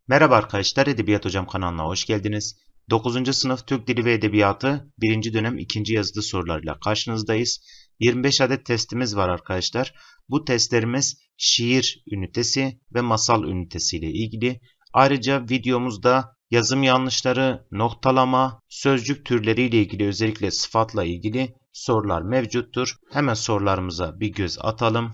Merhaba arkadaşlar, Edebiyat Hocam kanalına hoş geldiniz. 9. sınıf Türk Dili ve Edebiyatı 1. dönem 2. yazılı sorularıyla karşınızdayız. 25 adet testimiz var arkadaşlar. Bu testlerimiz şiir ünitesi ve masal ünitesi ile ilgili. Ayrıca videomuzda yazım yanlışları, noktalama, sözcük türleri ile ilgili özellikle sıfatla ilgili sorular mevcuttur. Hemen sorularımıza bir göz atalım.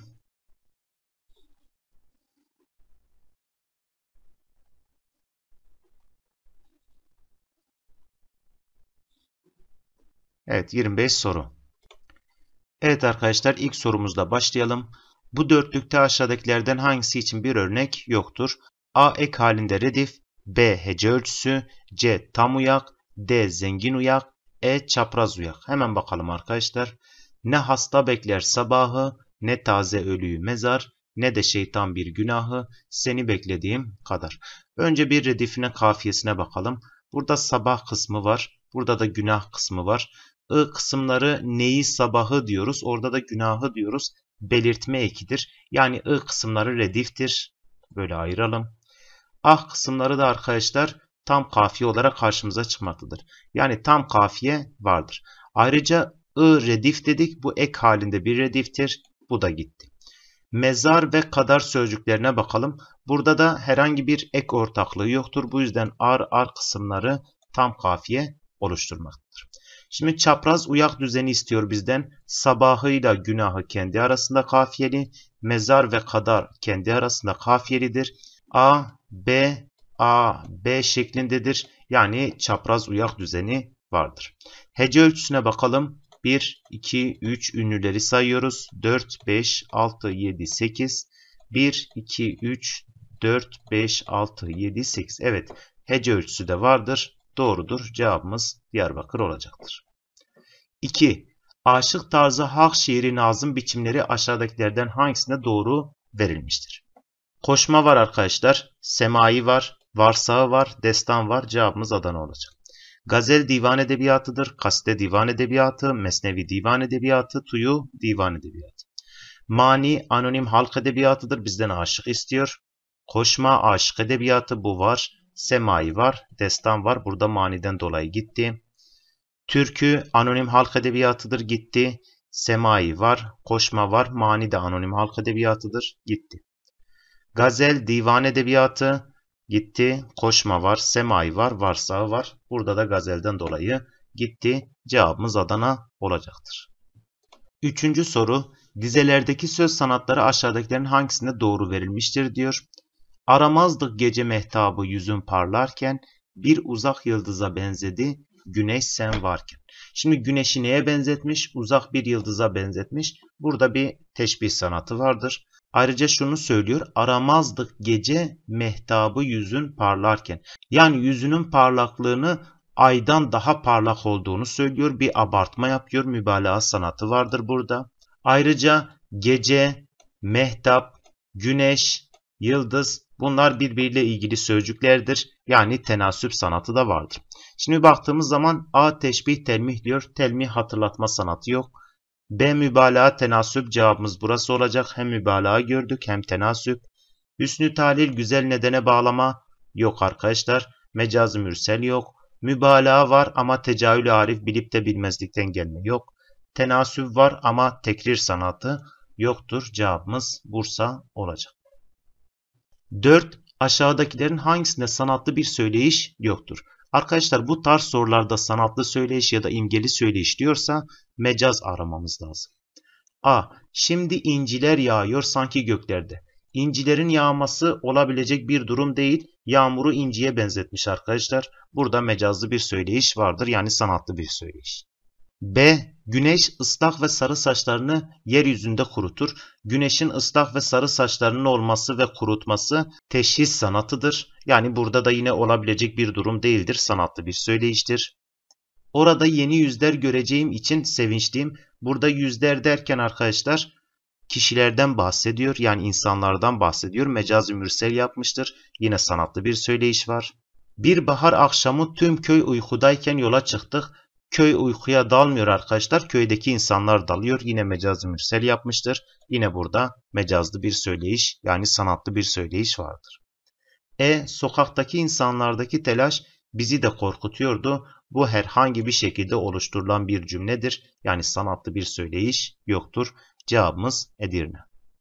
Evet, 25 soru. Evet arkadaşlar, ilk sorumuzla başlayalım. Bu dörtlükte aşağıdakilerden hangisi için bir örnek yoktur? A. Ek halinde redif, B. Hece ölçüsü, C. Tam uyak, D. Zengin uyak, E. Çapraz uyak. Hemen bakalım arkadaşlar. Ne hasta bekler sabahı, ne taze ölüyü mezar, ne de şeytan bir günahı, seni beklediğim kadar. Önce bir redifine, kafiyesine bakalım. Burada sabah kısmı var, burada da günah kısmı var. I kısımları neyi sabahı diyoruz. Orada da günahı diyoruz. Belirtme ekidir. Yani I kısımları rediftir. Böyle ayıralım. Ah kısımları da arkadaşlar tam kafiye olarak karşımıza çıkmaktadır. Yani tam kafiye vardır. Ayrıca I redif dedik. Bu ek halinde bir rediftir. Bu da gitti. Mezar ve kadar sözcüklerine bakalım. Burada da herhangi bir ek ortaklığı yoktur. Bu yüzden ar kısımları tam kafiye oluşturmaktadır. Şimdi çapraz uyak düzeni istiyor bizden. Sabahıyla günahı kendi arasında kafiyeli. Mezar ve kadar kendi arasında kafiyelidir. A, B şeklindedir. Yani çapraz uyak düzeni vardır. Hece ölçüsüne bakalım. 1, 2, 3 ünlüleri sayıyoruz. 4, 5, 6, 7, 8. 1, 2, 3, 4, 5, 6, 7, 8. Evet, hece ölçüsü de vardır. Doğrudur. Cevabımız Diyarbakır olacaktır. 2. Aşık tarzı halk şiiri nazım biçimleri aşağıdakilerden hangisinde doğru verilmiştir? Koşma var arkadaşlar. Semai var. Varsağı var. Destan var. Cevabımız Adana olacak. Gazel divan edebiyatıdır. Kaside divan edebiyatı. Mesnevi divan edebiyatı. Tuyu divan edebiyatı. Mani anonim halk edebiyatıdır. Bizden aşık istiyor. Koşma aşık edebiyatı, bu var. Semai var. Destan var. Burada maniden dolayı gitti. Türkü anonim halk edebiyatıdır, gitti. Semai var. Koşma var. Mani de anonim halk edebiyatıdır, gitti. Gazel divan edebiyatı, gitti. Koşma var. Semai var. Varsağı var. Burada da gazelden dolayı gitti. Cevabımız Adana olacaktır. 3. soru. Dizelerdeki söz sanatları aşağıdakilerin hangisinde doğru verilmiştir diyor. Aramazdık gece mehtabı yüzün parlarken, bir uzak yıldıza benzedi güneş sen varken. Şimdi güneşi neye benzetmiş? Uzak bir yıldıza benzetmiş. Burada bir teşbih sanatı vardır. Ayrıca şunu söylüyor. Aramazdık gece mehtabı yüzün parlarken. Yani yüzünün parlaklığını aydan daha parlak olduğunu söylüyor. Bir abartma yapıyor. Mübalağa sanatı vardır burada. Ayrıca gece, mehtap, güneş, yıldız, bunlar birbiriyle ilgili sözcüklerdir. Yani tenasüp sanatı da vardır. Şimdi baktığımız zaman A teşbih telmih diyor. Telmih hatırlatma sanatı yok. B mübalağa tenasüp, cevabımız burası olacak. Hem mübalağa gördük hem tenasüp. Hüsnü talil güzel nedene bağlama yok arkadaşlar. Mecaz-ı mürsel yok. Mübalağa var ama tecahül-i arif bilip de bilmezlikten gelme yok. Tenasüp var ama tekrir sanatı yoktur. Cevabımız Bursa olacak. 4. Aşağıdakilerin hangisinde sanatlı bir söyleyiş yoktur? Arkadaşlar bu tarz sorularda sanatlı söyleyiş ya da imgeli söyleyiş diyorsa mecaz aramamız lazım. A. Şimdi inciler yağıyor sanki göklerde. İncilerin yağması olabilecek bir durum değil. Yağmuru inciye benzetmiş arkadaşlar. Burada mecazlı bir söyleyiş vardır. Yani sanatlı bir söyleyiş. B. Güneş ıslak ve sarı saçlarını yeryüzünde kurutur. Güneşin ıslak ve sarı saçlarının olması ve kurutması teşhis sanatıdır. Yani burada da yine olabilecek bir durum değildir. Sanatlı bir söyleyiştir. Orada yeni yüzler göreceğim için sevinçliyim. Burada yüzler derken arkadaşlar kişilerden bahsediyor. Yani insanlardan bahsediyor. Mecaz-ı mürsel yapmıştır. Yine sanatlı bir söyleyiş var. Bir bahar akşamı tüm köy uykudayken yola çıktık. Köy uykuya dalmıyor arkadaşlar. Köydeki insanlar dalıyor. Yine mecaz-ı mürsel yapmıştır. Yine burada mecazlı bir söyleyiş, yani sanatlı bir söyleyiş vardır. Sokaktaki insanlardaki telaş bizi de korkutuyordu. Bu herhangi bir şekilde oluşturulan bir cümledir. Yani sanatlı bir söyleyiş yoktur. Cevabımız Edirne.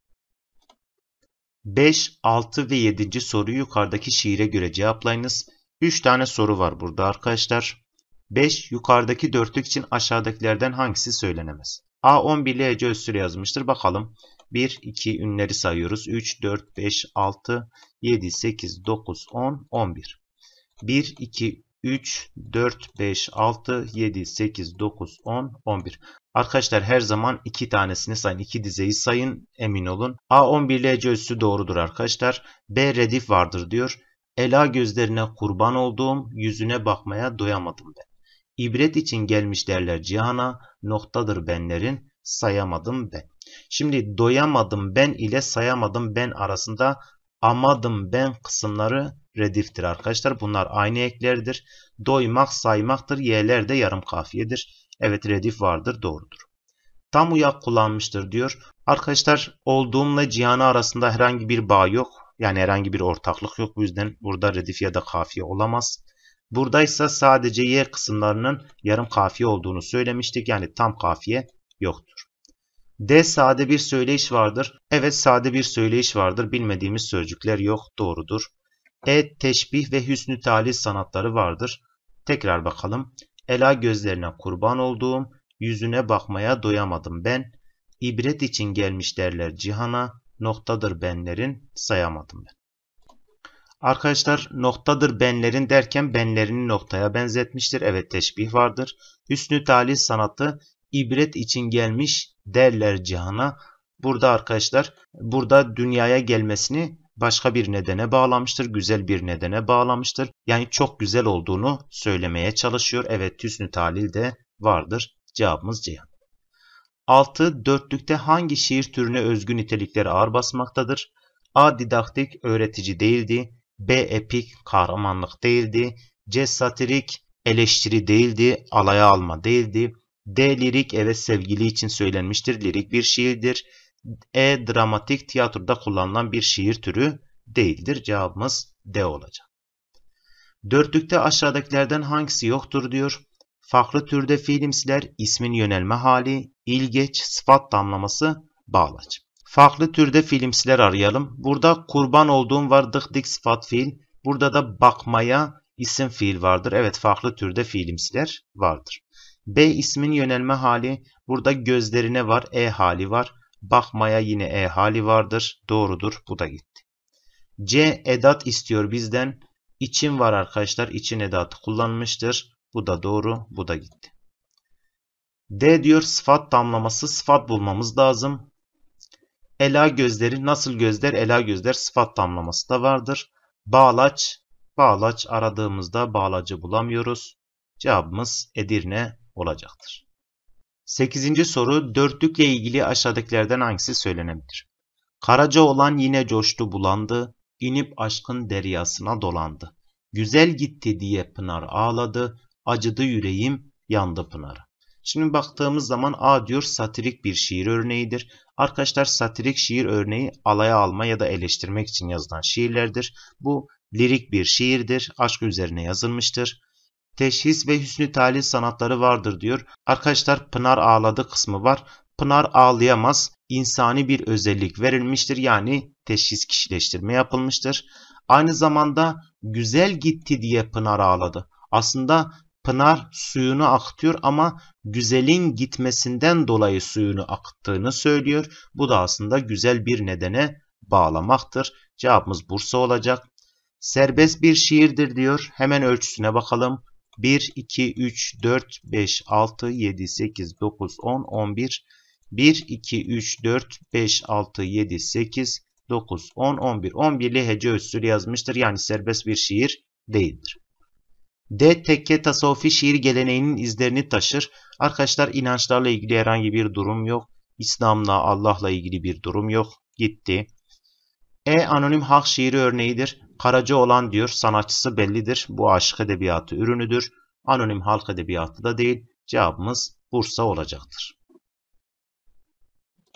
5, 6 ve 7. soruyu yukarıdaki şiire göre cevaplayınız. 3 tane soru var burada arkadaşlar. 5. Yukarıdaki dörtlük için aşağıdakilerden hangisi söylenemez? A. 11'li hece özsüre yazmıştır. Bakalım. 1, 2 ünleri sayıyoruz. 3, 4, 5, 6, 7, 8, 9, 10, 11. 1, 2, 3, 4, 5, 6, 7, 8, 9, 10, 11. Arkadaşlar her zaman 2 tanesini sayın. 2 dizeyi sayın. Emin olun. A 11'li hece özsü doğrudur arkadaşlar. B redif vardır diyor. Ela gözlerine kurban olduğum, yüzüne bakmaya doyamadım ben. İbret için gelmiş derler cihana, noktadır benlerin, sayamadım ben. Şimdi doyamadım ben ile sayamadım ben arasında amadım ben kısımları rediftir arkadaşlar. Bunlar aynı eklerdir. Doymak saymaktır. Y'ler de yarım kafiyedir. Evet redif vardır, doğrudur. Tam uyak kullanmıştır diyor. Arkadaşlar olduğumla cihanı arasında herhangi bir bağ yok. Yani herhangi bir ortaklık yok. Bu yüzden burada redif ya da kafiye olamaz. Buradaysa sadece Y kısımlarının yarım kafiye olduğunu söylemiştik. Yani tam kafiye yoktur. D sade bir söyleyiş vardır. Evet sade bir söyleyiş vardır. Bilmediğimiz sözcükler yok. Doğrudur. E teşbih ve hüsnü talih sanatları vardır. Tekrar bakalım. Ela gözlerine kurban olduğum, yüzüne bakmaya doyamadım ben. İbret için gelmiş derler cihana, noktadır benlerin, sayamadım ben. Arkadaşlar noktadır benlerin derken benlerini noktaya benzetmiştir. Evet teşbih vardır. Hüsnü talih sanatı ibret için gelmiş derler cihana. Burada arkadaşlar burada dünyaya gelmesini başka bir nedene bağlamıştır. Güzel bir nedene bağlamıştır. Yani çok güzel olduğunu söylemeye çalışıyor. Evet hüsnü talih de vardır. Cevabımız Ceyhan. 6. Dörtlükte hangi şiir türüne özgü nitelikleri ağır basmaktadır? A. Didaktik öğretici değildi. B. Epik kahramanlık değildi. C. Satirik eleştiri değildi. Alaya alma değildi. D. Lirik evet sevgili için söylenmiştir. Lirik bir şiirdir. E. Dramatik tiyatroda kullanılan bir şiir türü değildir. Cevabımız D olacak. Dörtlükte aşağıdakilerden hangisi yoktur diyor. Farklı türde fiilimsiler, ismin yönelme hali, ilgeç, sıfat tamlaması, bağlaç. Farklı türde fiilimsiler arayalım. Burada kurban olduğum var, dık dik sıfat fiil. Burada da bakmaya isim fiil vardır. Evet farklı türde fiilimsiler vardır. B ismin yönelme hali. Burada gözlerine var, e hali var. Bakmaya yine e hali vardır. Doğrudur. Bu da gitti. C edat istiyor bizden. İçin var arkadaşlar. İçin edatı kullanmıştır. Bu da doğru. Bu da gitti. D diyor sıfat tamlaması. Sıfat bulmamız lazım. Ela gözleri nasıl gözler? Ela gözler sıfat tamlaması da vardır. Bağlaç. Bağlaç aradığımızda bağlacı bulamıyoruz. Cevabımız Edirne olacaktır. 8. soru dörtlükle ilgili aşağıdakilerden hangisi söylenebilir? Karaca olan yine coştu bulandı. İnip aşkın deryasına dolandı. Güzel gitti diye Pınar ağladı. Acıdı yüreğim yandı Pınar'a. Şimdi baktığımız zaman A diyor satirik bir şiir örneğidir. Arkadaşlar satirik şiir örneği alaya alma ya da eleştirmek için yazılan şiirlerdir. Bu lirik bir şiirdir. Aşk üzerine yazılmıştır. Teşhis ve hüsnü talih sanatları vardır diyor. Arkadaşlar Pınar ağladı kısmı var. Pınar ağlayamaz. İnsani bir özellik verilmiştir. Yani teşhis kişileştirme yapılmıştır. Aynı zamanda güzel gitti diye Pınar ağladı. Aslında Pınar suyunu akıtıyor ama güzelin gitmesinden dolayı suyunu akıttığını söylüyor. Bu da aslında güzel bir nedene bağlamaktır. Cevabımız Bursa olacak. Serbest bir şiirdir diyor. Hemen ölçüsüne bakalım. 1, 2, 3, 4, 5, 6, 7, 8, 9, 10, 11. 1, 2, 3, 4, 5, 6, 7, 8, 9, 10, 11. 11'li hece özsül yazmıştır. Yani serbest bir şiir değildir. D. Tekke tasavvufi şiir geleneğinin izlerini taşır. Arkadaşlar inançlarla ilgili herhangi bir durum yok. İslam'la Allah'la ilgili bir durum yok. Gitti. E. Anonim halk şiiri örneğidir. Karaca olan diyor sanatçısı bellidir. Bu aşık edebiyatı ürünüdür. Anonim halk edebiyatı da değil. Cevabımız Bursa olacaktır.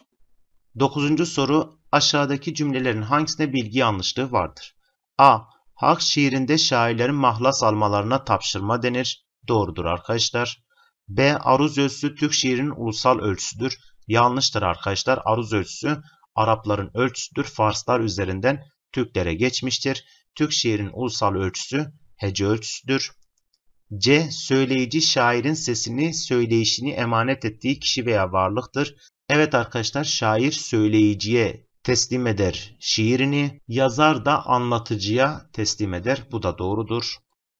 9. soru aşağıdaki cümlelerin hangisinde bilgi yanlışlığı vardır? A. Halk şiirinde şairlerin mahlas almalarına tapşırma denir. Doğrudur arkadaşlar. B. Aruz ölçüsü Türk şiirinin ulusal ölçüsüdür. Yanlıştır arkadaşlar. Aruz ölçüsü Arapların ölçüsüdür. Farslar üzerinden Türklere geçmiştir. Türk şiirinin ulusal ölçüsü hece ölçüsüdür. C. Söyleyici şairin sesini, söyleyişini emanet ettiği kişi veya varlıktır. Evet arkadaşlar, şair söyleyiciye teslim eder şiirini, yazar da anlatıcıya teslim eder. Bu da doğrudur.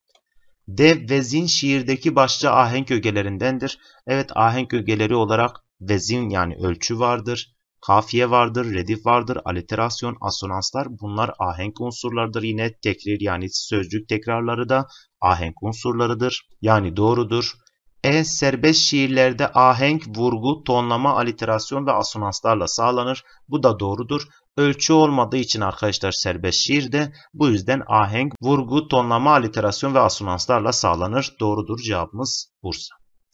D. Vezin şiirdeki başlıca ahenk ögelerindendir. Evet, ahenk ögeleri olarak vezin yani ölçü vardır, kafiye vardır, redif vardır, aliterasyon, asonanslar, bunlar ahenk unsurlarıdır. Yine tekrir yani sözcük tekrarları da ahenk unsurlarıdır. Yani doğrudur. E. Serbest şiirlerde ahenk, vurgu, tonlama, aliterasyon ve asonanslarla sağlanır. Bu da doğrudur. Ölçü olmadığı için arkadaşlar serbest şiirde, bu yüzden ahenk, vurgu, tonlama, aliterasyon ve asonanslarla sağlanır. Doğrudur, cevabımız Bursa.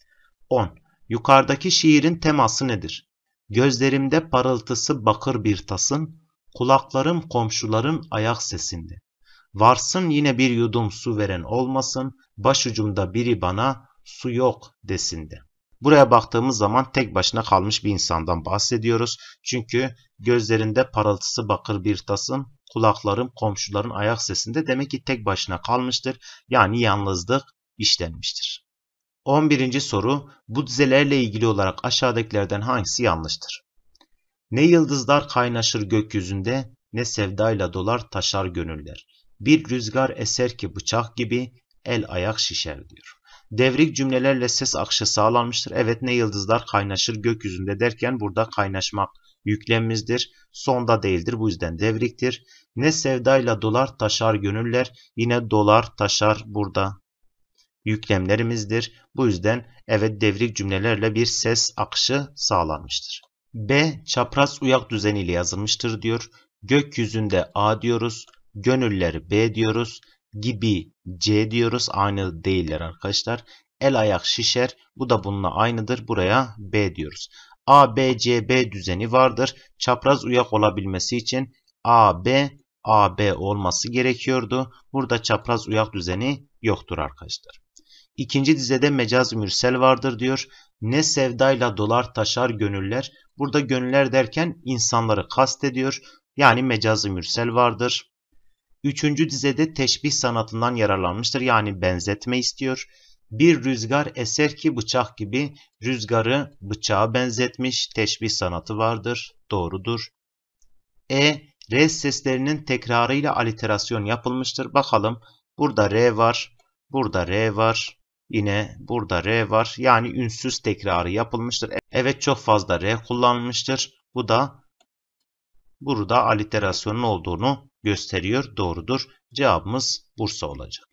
10. Yukarıdaki şiirin teması nedir? Gözlerimde parıltısı bakır bir tasın, kulaklarım komşuların ayak sesinde. Varsın yine bir yudum su veren olmasın, başucumda biri bana su yok desinde. Buraya baktığımız zaman tek başına kalmış bir insandan bahsediyoruz. Çünkü gözlerinde parıltısı bakır bir tasın, kulaklarım komşuların ayak sesinde, demek ki tek başına kalmıştır. Yani yalnızlık işlenmiştir. 11. soru. Bu dizelerle ilgili olarak aşağıdakilerden hangisi yanlıştır? Ne yıldızlar kaynaşır gökyüzünde, ne sevdayla dolar taşar gönüller. Bir rüzgar eser ki bıçak gibi, el ayak şişer diyor. Devrik cümlelerle ses akışı sağlanmıştır. Evet, ne yıldızlar kaynaşır gökyüzünde derken burada kaynaşmak yüklemimizdir. Sonda değildir, bu yüzden devriktir. Ne sevdayla dolar taşar gönüller, yine dolar taşar burada yüklemlerimizdir. Bu yüzden evet, devrik cümlelerle bir ses akışı sağlanmıştır. B. Çapraz uyak düzeniyle yazılmıştır diyor. Gökyüzünde A diyoruz. Gönüller B diyoruz. Gibi C diyoruz. Aynı değiller arkadaşlar. El ayak şişer. Bu da bununla aynıdır. Buraya B diyoruz. A, B, C, B düzeni vardır. Çapraz uyak olabilmesi için A, B, A, B olması gerekiyordu. Burada çapraz uyak düzeni yoktur arkadaşlar. İkinci dizede mecaz-ı mürsel vardır diyor. Ne sevdayla dolar taşar gönüller. Burada gönüller derken insanları kastediyor. Yani mecaz-ı mürsel vardır. Üçüncü dizede teşbih sanatından yararlanmıştır. Yani benzetme istiyor. Bir rüzgar eser ki bıçak gibi, rüzgarı bıçağa benzetmiş. Teşbih sanatı vardır. Doğrudur. E. R seslerinin tekrarıyla aliterasyon yapılmıştır. Bakalım. Burada R var. Burada R var. Yine burada R var. Yani ünsüz tekrarı yapılmıştır. Evet, çok fazla R kullanılmıştır. Bu da burada aliterasyonun olduğunu gösteriyor. Doğrudur. Cevabımız Bursa olacak.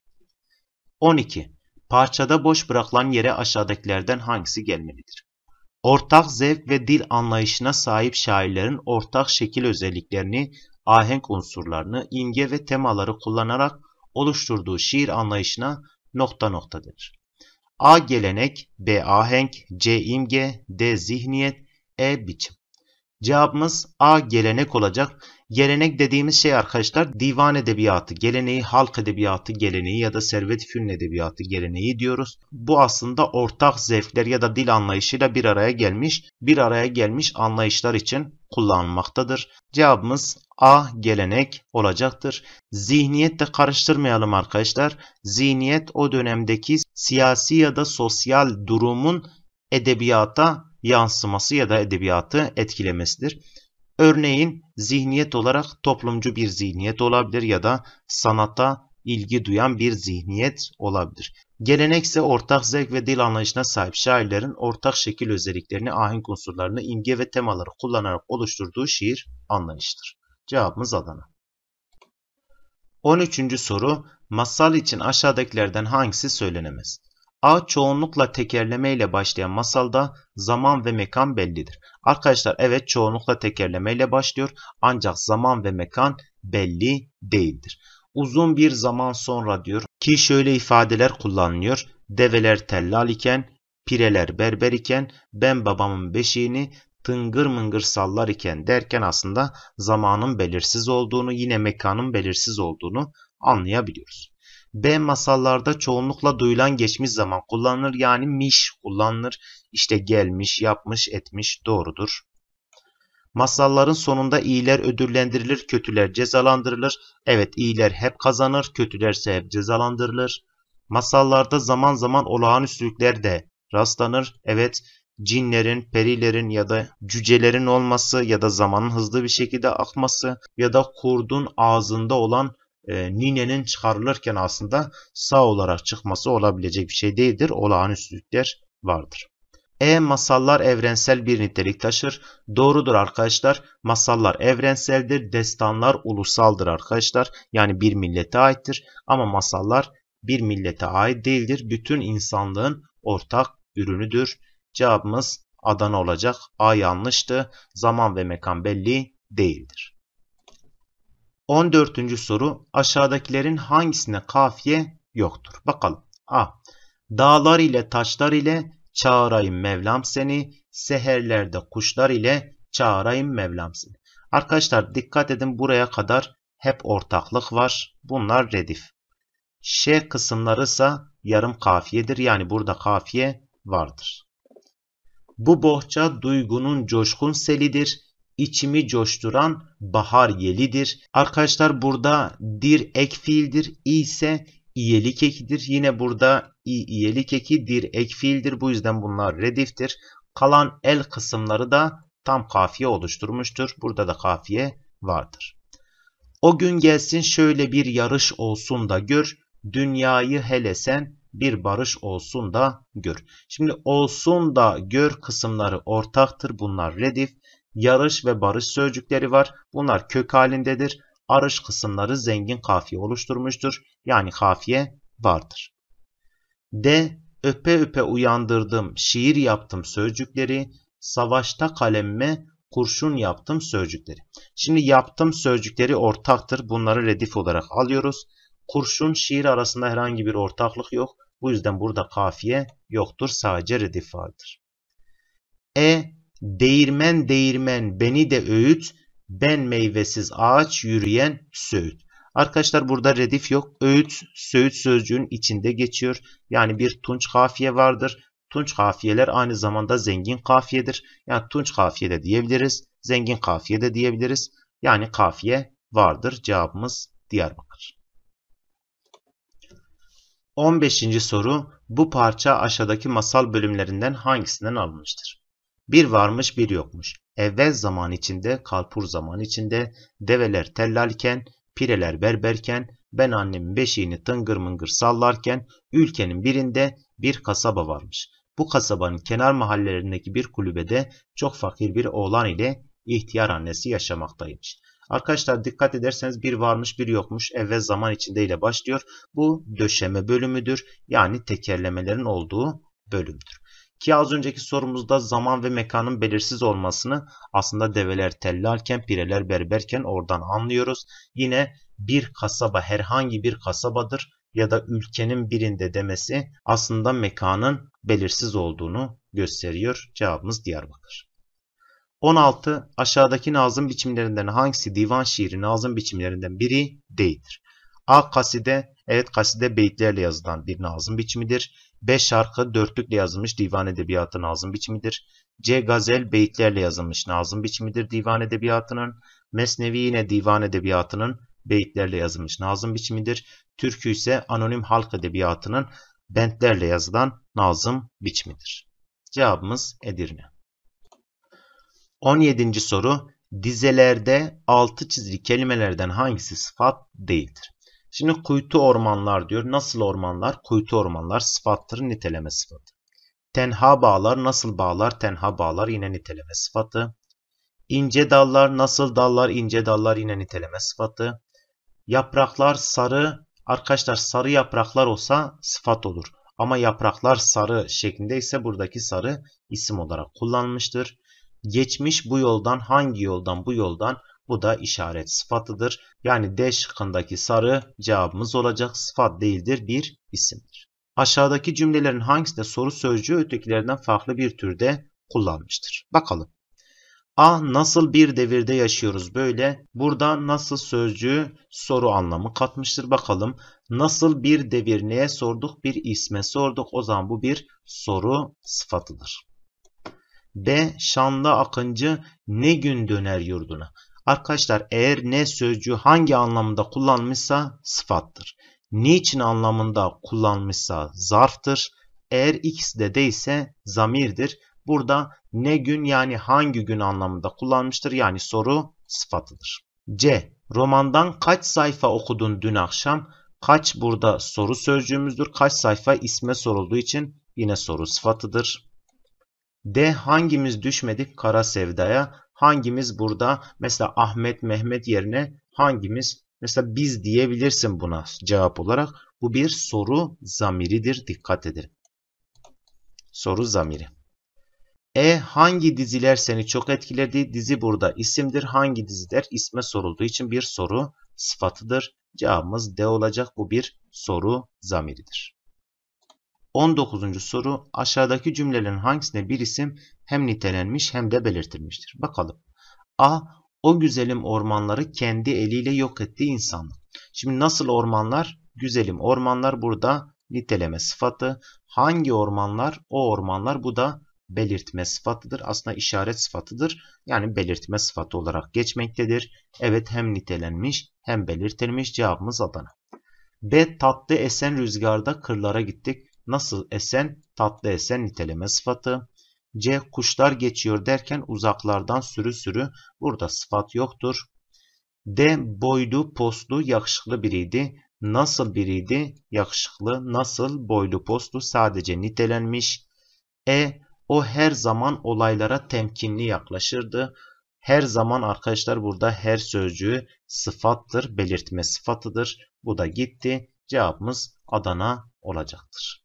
12. Parçada boş bırakılan yere aşağıdakilerden hangisi gelmelidir? Ortak zevk ve dil anlayışına sahip şairlerin ortak şekil özelliklerini, ahenk unsurlarını, imge ve temaları kullanarak oluşturduğu şiir anlayışına ... denir. A. Gelenek, B. Ahenk, C. İmge, D. Zihniyet, E. Biçim. Cevabımız A. Gelenek olacak. Gelenek dediğimiz şey arkadaşlar divan edebiyatı geleneği, halk edebiyatı geleneği ya da Servet-i Fünun edebiyatı geleneği diyoruz. Bu aslında ortak zevkler ya da dil anlayışıyla bir araya gelmiş anlayışlar için kullanılmaktadır. Cevabımız A. Gelenek olacaktır. Zihniyetle karıştırmayalım arkadaşlar. Zihniyet o dönemdeki siyasi ya da sosyal durumun edebiyata yansıması ya da edebiyatı etkilemesidir. Örneğin zihniyet olarak toplumcu bir zihniyet olabilir ya da sanata ilgi duyan bir zihniyet olabilir. Gelenek ise ortak zevk ve dil anlayışına sahip şairlerin ortak şekil özelliklerini, ahenk unsurlarını, imge ve temaları kullanarak oluşturduğu şiir anlayışıdır. Cevabımız Adana. 13. soru. Masal için aşağıdakilerden hangisi söylenemez? A. Çoğunlukla tekerleme ile başlayan masalda zaman ve mekan bellidir. Arkadaşlar evet, çoğunlukla tekerleme ile başlıyor ancak zaman ve mekan belli değildir. Uzun bir zaman sonra diyor ki şöyle ifadeler kullanılıyor. Develer tellal iken, pireler berber iken, ben babamın beşiğini tıngır mıngır sallar iken derken aslında zamanın belirsiz olduğunu, yine mekanın belirsiz olduğunu anlayabiliyoruz. B. Masallarda çoğunlukla duyulan geçmiş zaman kullanılır. Yani miş kullanılır. İşte gelmiş, yapmış, etmiş doğrudur. Masalların sonunda iyiler ödüllendirilir, kötüler cezalandırılır. Evet, iyiler hep kazanır, kötülerse hep cezalandırılır. Masallarda zaman zaman olağanüstülükler de rastlanır. Evet, cinlerin, perilerin ya da cücelerin olması ya da zamanın hızlı bir şekilde akması ya da kurdun ağzında olan ninenin çıkarılırken aslında sağ olarak çıkması olabilecek bir şey değildir. Olağanüstülükler vardır. Masallar evrensel bir nitelik taşır. Doğrudur arkadaşlar. Masallar evrenseldir. Destanlar ulusaldır arkadaşlar. Yani bir millete aittir. Ama masallar bir millete ait değildir. Bütün insanlığın ortak ürünüdür. Cevabımız Adana olacak. A yanlıştı. Zaman ve mekan belli değildir. 14. soru. Aşağıdakilerin hangisine kafiye yoktur? Bakalım. A. Dağlar ile taşlar ile çağırayım Mevlam seni, seherlerde kuşlar ile çağırayım Mevlam seni. Arkadaşlar dikkat edin, buraya kadar hep ortaklık var. Bunlar redif. Ş kısımları ise yarım kafiyedir. Yani burada kafiye vardır. Bu bohça duygunun coşkun selidir. İçimi coşturan bahar yelidir. Arkadaşlar burada dir ek fiildir. İ ise iyelik ekidir. Yine burada iyelik eki dir ek fiildir. Bu yüzden bunlar rediftir. Kalan el kısımları da tam kafiye oluşturmuştur. Burada da kafiye vardır. O gün gelsin şöyle bir yarış olsun da gör. Dünyayı hele sen bir barış olsun da gör. Şimdi olsun da gör kısımları ortaktır. Bunlar redif. Yarış ve barış sözcükleri var. Bunlar kök halindedir. Arış kısımları zengin kafiye oluşturmuştur. Yani kafiye vardır. D. Öpe öpe uyandırdım, şiir yaptım sözcükleri. Savaşta kalemime kurşun yaptım sözcükleri. Şimdi yaptım sözcükleri ortaktır. Bunları redif olarak alıyoruz. Kurşun şiir arasında herhangi bir ortaklık yok. Bu yüzden burada kafiye yoktur. Sadece redif vardır. Değirmen değirmen beni de öğüt, ben meyvesiz ağaç yürüyen söğüt. Arkadaşlar burada redif yok. Öğüt, söğüt sözcüğün içinde geçiyor. Yani bir tunç kafiye vardır. Tunç kafiyeler aynı zamanda zengin kafiyedir. Yani tunç kafiye de diyebiliriz. Zengin kafiye de diyebiliriz. Yani kafiye vardır. Cevabımız Diyarbakır. 15. soru. Bu parça aşağıdaki masal bölümlerinden hangisinden alınmıştır? Bir varmış bir yokmuş. Evvel zaman içinde, kalpur zaman içinde, develer tellalken, pireler berberken, ben annemin beşiğini tıngır mıngır sallarken, ülkenin birinde bir kasaba varmış. Bu kasabanın kenar mahallelerindeki bir kulübede çok fakir bir oğlan ile ihtiyar annesi yaşamaktaymış. Arkadaşlar dikkat ederseniz bir varmış bir yokmuş, evvel zaman içinde ile başlıyor. Bu döşeme bölümüdür. Yani tekerlemelerin olduğu bölümdür. Ki az önceki sorumuzda zaman ve mekanın belirsiz olmasını aslında develer tellalken, pireler berberken oradan anlıyoruz. Yine bir kasaba herhangi bir kasabadır ya da ülkenin birinde demesi aslında mekanın belirsiz olduğunu gösteriyor. Cevabımız Diyarbakır. 16. Aşağıdaki nazım biçimlerinden hangisi divan şiiri nazım biçimlerinden biri değildir? A. Kaside. Evet, kaside beyitlerle yazılan bir nazım biçimidir. B. Şarkı dörtlükle yazılmış divan edebiyatı nazım biçimidir. C. Gazel beyitlerle yazılmış nazım biçimidir divan edebiyatının. Mesnevi yine divan edebiyatının beyitlerle yazılmış nazım biçimidir. Türkü ise anonim halk edebiyatının bentlerle yazılan nazım biçimidir. Cevabımız Edirne. 17. soru. Dizelerde altı çizili kelimelerden hangisi sıfat değildir? Şimdi kuytu ormanlar diyor. Nasıl ormanlar? Kuytu ormanlar sıfattır, niteleme sıfatı. Tenha bağlar nasıl bağlar? Tenha bağlar yine niteleme sıfatı. İnce dallar nasıl dallar? İnce dallar yine niteleme sıfatı. Yapraklar sarı. Arkadaşlar sarı yapraklar olsa sıfat olur. Ama yapraklar sarı şeklinde ise buradaki sarı isim olarak kullanılmıştır. Geçmiş bu yoldan, hangi yoldan bu yoldan, bu da işaret sıfatıdır. Yani D şıkkındaki sarı cevabımız olacak. Sıfat değildir, bir isimdir. Aşağıdaki cümlelerin hangisinde soru sözcüğü ötekilerinden farklı bir türde kullanmıştır? Bakalım. A. Nasıl bir devirde yaşıyoruz böyle? Burada nasıl sözcüğü soru anlamı katmıştır. Bakalım. Nasıl bir devir neye sorduk? Bir isme sorduk. O zaman bu bir soru sıfatıdır. B. Şanlı akıncı ne gün döner yurduna? Arkadaşlar eğer ne sözcüğü hangi anlamda kullanmışsa sıfattır. Niçin anlamında kullanmışsa zarftır. Eğer ikisi de değilse zamirdir. Burada ne gün yani hangi gün anlamında kullanmıştır. Yani soru sıfatıdır. C. Romandan kaç sayfa okudun dün akşam? Kaç burada soru sözcüğümüzdür. Kaç sayfa isme sorulduğu için yine soru sıfatıdır. D. Hangimiz düşmedik kara sevdaya? Hangimiz burada mesela Ahmet, Mehmet yerine hangimiz? Mesela biz diyebilirsin buna cevap olarak. Bu bir soru zamiridir. Dikkat edin. Soru zamiri. E. Hangi diziler seni çok etkiledi? Dizi burada isimdir. Hangi diziler? İsme sorulduğu için bir soru sıfatıdır. Cevabımız D olacak. Bu bir soru zamiridir. 19. soru. Aşağıdaki cümlelerin hangisinde bir isim hem nitelenmiş hem de belirtilmiştir? Bakalım. A. O güzelim ormanları kendi eliyle yok etti insanlık. Şimdi nasıl ormanlar? Güzelim ormanlar burada niteleme sıfatı. Hangi ormanlar? O ormanlar. Bu da belirtme sıfatıdır. Aslında işaret sıfatıdır. Yani belirtme sıfatı olarak geçmektedir. Evet, hem nitelenmiş hem belirtilmiş. Cevabımız Adana. B. Tatlı esen rüzgarda kırlara gittik. Nasıl esen? Tatlı esen niteleme sıfatı. C. Kuşlar geçiyor derken uzaklardan sürü sürü. Burada sıfat yoktur. D. Boylu, postlu, yakışıklı biriydi. Nasıl biriydi? Yakışıklı. Nasıl? Boylu, postlu. Sadece nitelenmiş. E. O her zaman olaylara temkinli yaklaşırdı. Her zaman arkadaşlar burada her sözcüğü sıfattır. Belirtme sıfatıdır. Bu da gitti. Cevabımız Adana olacaktır.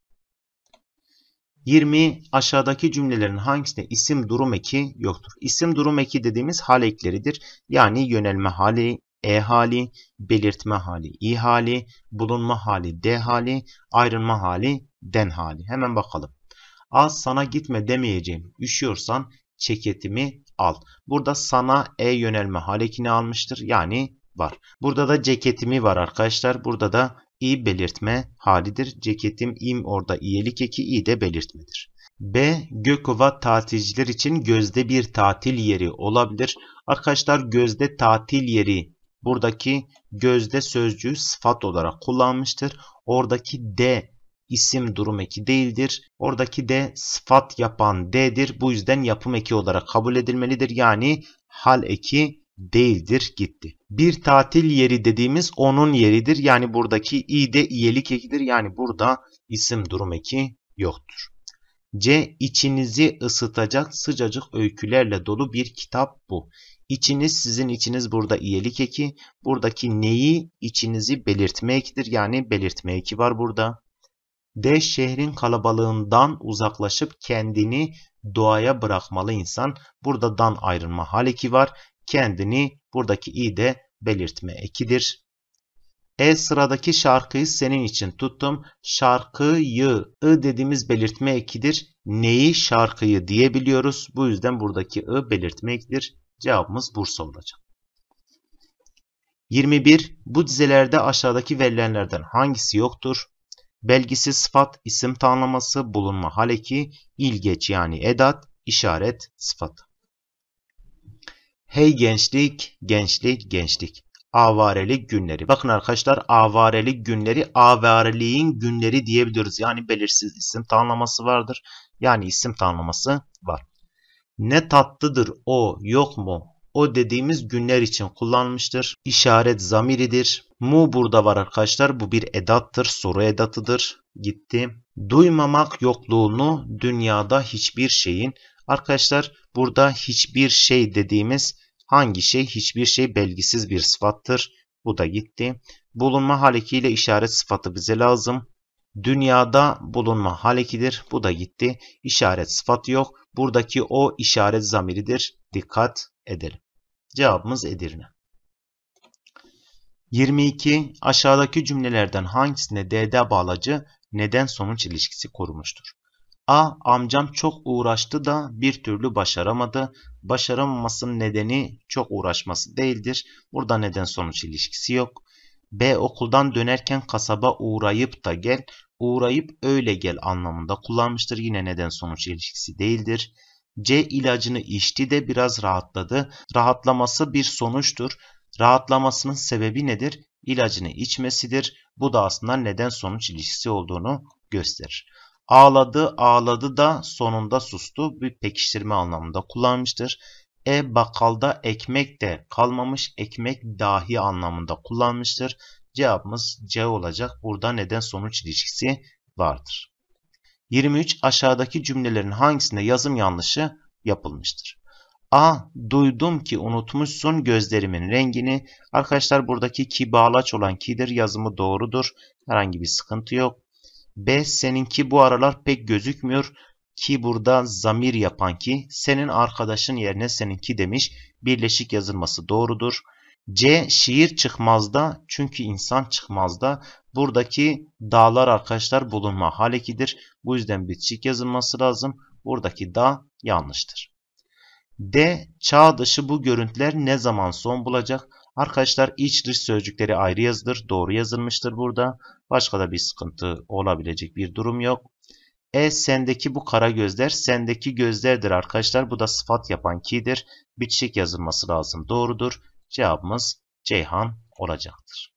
20. Aşağıdaki cümlelerin hangisinde isim durum eki yoktur? İsim durum eki dediğimiz hal ekleridir. Yani yönelme hali, e hali, belirtme hali, i hali, bulunma hali, d hali, ayrılma hali, den hali. Hemen bakalım. A. Sana gitme demeyeceğim. Üşüyorsan ceketimi al. Burada sana yönelme hal ekini almıştır. Yani var. Burada da ceketimi var arkadaşlar. Burada da i belirtme halidir. Ceketim im orada iyelik eki, i de belirtmedir. B. Gökova tatilciler için gözde bir tatil yeri olabilir. Arkadaşlar gözde tatil yeri, buradaki gözde sözcüğü sıfat olarak kullanmıştır. Oradaki D isim durum eki değildir. Oradaki D sıfat yapan D'dir. Bu yüzden yapım eki olarak kabul edilmelidir. Yani hal eki değildir, gitti. Bir tatil yeri dediğimiz onun yeridir. Yani buradaki i de iyelik ekidir. Yani burada isim durum eki yoktur. C. İçinizi ısıtacak sıcacık öykülerle dolu bir kitap bu. İçiniz, sizin içiniz burada iyelik eki. Buradaki neyi? İçinizi belirtme ekidir. Yani belirtme eki var burada. D. Şehrin kalabalığından uzaklaşıp kendini doğaya bırakmalı insan. Burada dan ayrılma hal eki var. Kendini, buradaki i de belirtme ekidir. E. Sıradaki şarkıyı senin için tuttum. Şarkıyı, ı dediğimiz belirtme ekidir. Neyi? Şarkıyı diyebiliyoruz. Bu yüzden buradaki ı belirtme ekidir. Cevabımız Bursa olacak. 21. Bu dizelerde aşağıdaki verilenlerden hangisi yoktur? Belgisi sıfat, isim tanımlaması, bulunma hal eki, ilgeç yani edat, işaret sıfatı. Hey gençlik, gençlik, gençlik. Avarelik günleri. Bakın arkadaşlar, avarelik günleri, avareliğin günleri diyebiliyoruz. Yani belirsiz isim tanımlaması vardır. Yani isim tanımlaması var. Ne tatlıdır o, yok mu? O dediğimiz günler için kullanılmıştır. İşaret zamiridir. Mu burada var arkadaşlar. Bu bir edattır. Soru edatıdır. Gitti. Duymamak yokluğunu dünyada hiçbir şeyin. Arkadaşlar burada hiçbir şey dediğimiz hangi şey? Hiçbir şey belgisiz bir sıfattır. Bu da gitti. Bulunma hal ekiyle işaret sıfatı bize lazım. Dünyada bulunma hal ekidir. Bu da gitti. İşaret sıfatı yok. Buradaki o işaret zamiridir. Dikkat edelim. Cevabımız Edirne. 22. Aşağıdaki cümlelerden hangisinde DD bağlacı neden sonuç ilişkisi kurmuştur? A. Amcam çok uğraştı da bir türlü başaramadı. Başaramamasının nedeni çok uğraşması değildir. Burada neden sonuç ilişkisi yok. B. Okuldan dönerken kasaba uğrayıp da gel. Uğrayıp öyle gel anlamında kullanmıştır. Yine neden sonuç ilişkisi değildir. C. İlacını içti de biraz rahatladı. Rahatlaması bir sonuçtur. Rahatlamasının sebebi nedir? İlacını içmesidir. Bu da aslında neden sonuç ilişkisi olduğunu gösterir. Ağladı, ağladı da sonunda sustu. Bir pekiştirme anlamında kullanmıştır. Bakkalda ekmek de kalmamış, ekmek dahi anlamında kullanmıştır. Cevabımız C olacak. Burada neden sonuç ilişkisi vardır. 23. Aşağıdaki cümlelerin hangisinde yazım yanlışı yapılmıştır? A. Duydum ki unutmuşsun gözlerimin rengini. Arkadaşlar buradaki ki bağlaç olan ki'dir. Yazımı doğrudur. Herhangi bir sıkıntı yok. B. Seninki bu aralar pek gözükmüyor. Ki burada zamir yapan ki. Senin arkadaşın yerine seninki demiş. Birleşik yazılması doğrudur. C. Şiir çıkmazda çünkü insan çıkmazda. Buradaki dağlar arkadaşlar bulunma hal ekidir. Bu yüzden bitişik yazılması lazım. Buradaki da yanlıştır. D. Çağ dışı bu görüntüler ne zaman son bulacak? Arkadaşlar iç dış sözcükleri ayrı yazılır. Doğru yazılmıştır burada. Başka da bir sıkıntı olabilecek bir durum yok. Sendeki bu kara gözler sendeki gözlerdir arkadaşlar. Bu da sıfat yapan ki'dir. Bitişik yazılması lazım. Doğrudur. Cevabımız Ceyhan olacaktır.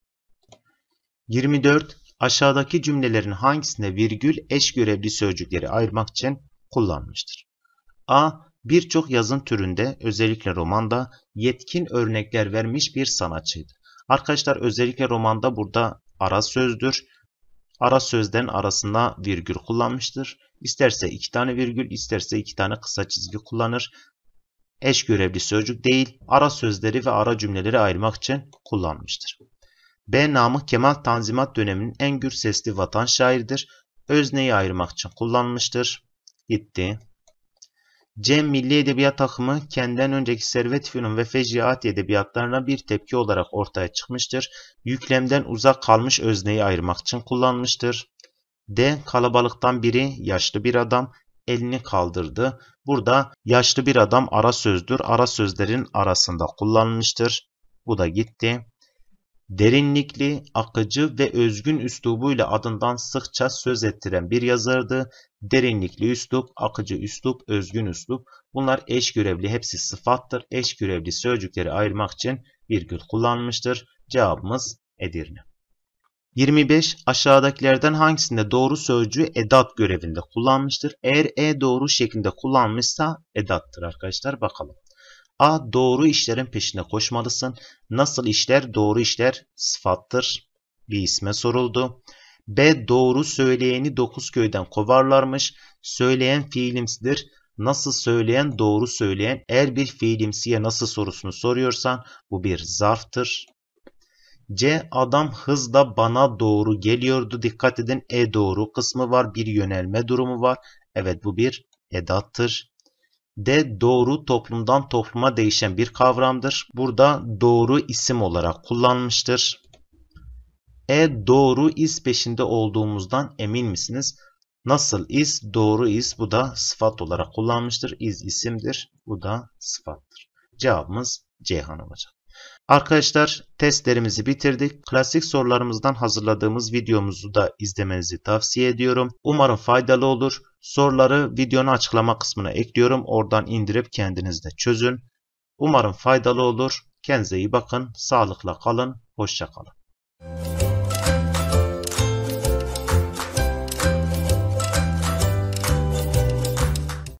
24. Aşağıdaki cümlelerin hangisinde virgül eş görevli sözcükleri ayırmak için kullanmıştır? A. Birçok yazın türünde özellikle romanda yetkin örnekler vermiş bir sanatçıydı. Arkadaşlar özellikle romanda burada ara sözdür. Ara sözlerin arasında virgül kullanmıştır. İsterse 2 tane virgül, isterse 2 tane kısa çizgi kullanır. Eş görevli sözcük değil, ara sözleri ve ara cümleleri ayırmak için kullanmıştır. B. Namık Kemal Tanzimat döneminin en gür sesli vatan şairidir. Özneyi ayırmak için kullanmıştır. Gitti. C. Milli Edebiyat akımı kendinden önceki Servet Fünun ve Fecriati edebiyatlarına bir tepki olarak ortaya çıkmıştır. Yüklemden uzak kalmış özneyi ayırmak için kullanmıştır. D. Kalabalıktan biri yaşlı bir adam elini kaldırdı. Burada yaşlı bir adam ara sözdür. Ara sözlerin arasında kullanılmıştır. Bu da gitti. Derinlikli, akıcı ve özgün üslubuyla adından sıkça söz ettiren bir yazardı. Derinlikli üslup, akıcı üslup, özgün üslup. Bunlar eş görevli, hepsi sıfattır. Eş görevli sözcükleri ayırmak için virgül kullanılmıştır. Cevabımız Edirne. 25. Aşağıdakilerden hangisinde doğru sözcüğü edat görevinde kullanmıştır? Eğer doğru şeklinde kullanmışsa edattır arkadaşlar. Bakalım. A. Doğru işlerin peşine koşmalısın. Nasıl işler? Doğru işler sıfattır. Bir isme soruldu. B. Doğru söyleyeni 9 köyden kovarlarmış. Söyleyen fiilimsidir. Nasıl söyleyen? Doğru söyleyen. Eğer bir fiilimsiye nasıl sorusunu soruyorsan bu bir zarftır. C. Adam hızla bana doğru geliyordu. Dikkat edin doğru kısmı var. Bir yönelme durumu var. Evet bu bir edattır. D. Doğru toplumdan topluma değişen bir kavramdır. Burada doğru isim olarak kullanılmıştır. Doğru iz peşinde olduğumuzdan emin misiniz? Nasıl iz? Doğru iz. Bu da sıfat olarak kullanılmıştır. İz isimdir. Bu da sıfattır. Cevabımız Ceyhan olacak. Arkadaşlar testlerimizi bitirdik. Klasik sorularımızdan hazırladığımız videomuzu da izlemenizi tavsiye ediyorum. Umarım faydalı olur. Soruları videonun açıklama kısmına ekliyorum. Oradan indirip kendiniz de çözün. Umarım faydalı olur. Kendinize iyi bakın. Sağlıkla kalın. Hoşça kalın.